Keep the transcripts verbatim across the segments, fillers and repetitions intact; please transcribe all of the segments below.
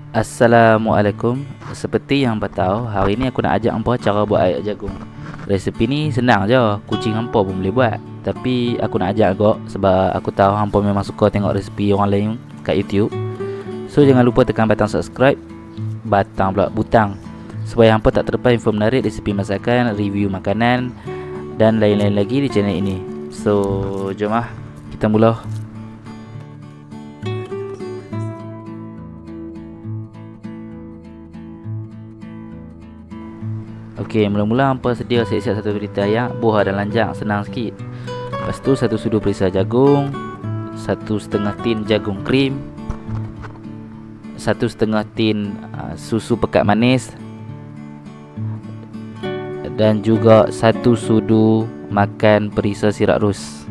Assalamualaikum. Seperti yang hampa tahu, hari ni aku nak ajak hampa cara buat air jagung. Resipi ni senang je, kucing hampa pun boleh buat. Tapi aku nak ajak agak sebab aku tahu hampa memang suka tengok resipi orang lain kat YouTube. So jangan lupa tekan batang subscribe, batang pula butang, supaya hampa tak terlepas info menarik, resipi masakan, review makanan dan lain-lain lagi di channel ini. So jom lah kita mula. Okey, mula-mula hampa sedia siap-siap satu berita ayak, buah dan lanjang, senang sikit. Lepas tu satu sudu perisa jagung, satu setengah tin jagung krim, satu setengah tin uh, susu pekat manis, dan juga satu sudu makan perisa sirap rus.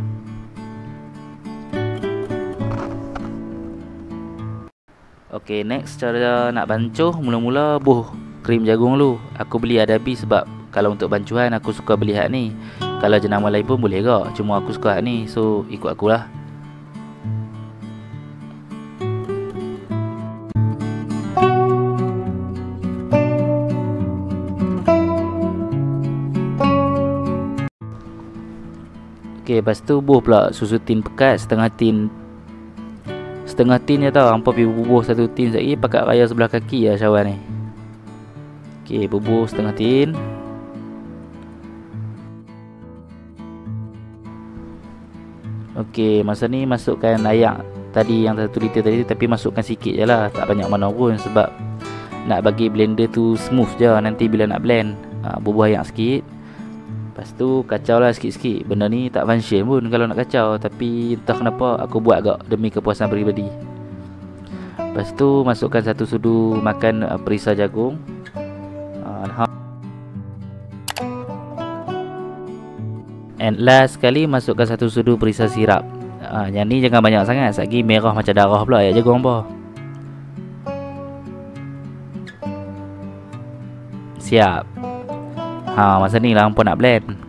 Okey, next cara nak bancuh, mula-mula buh krim jagung lu. Aku beli ada habis sebab kalau untuk bancuhan aku suka beli hak ni. Kalau jenama lain pun boleh ke, cuma aku suka hak ni, so ikut akulah. Okey, lepas tu buh pula susu tin pekat setengah tin. Setengah tin je tau, hampa pergi bubuh satu tin sekali pakat raya sebelah kaki lah syawan ni. Okey, bubuh setengah tin. Okey, masa ni masukkan ayak tadi yang satu liter tadi, tapi masukkan sikit je lah, tak banyak mana pun, sebab nak bagi blender tu smooth je nanti bila nak blend. ha, Bubuh ayak sikit. Lepas tu kacau lah sikit-sikit. Benda ni tak function pun kalau nak kacau, tapi entah kenapa aku buat agak demi kepuasan peribadi. Lepas tu masukkan satu sudu makan uh, perisa jagung. And last sekali masukkan satu sudu perisa sirap. ha, Yang ni jangan banyak sangat, satgi merah macam darah pula ayak jagung apa. Siap. Ha, masa ni lah hampa nak blend.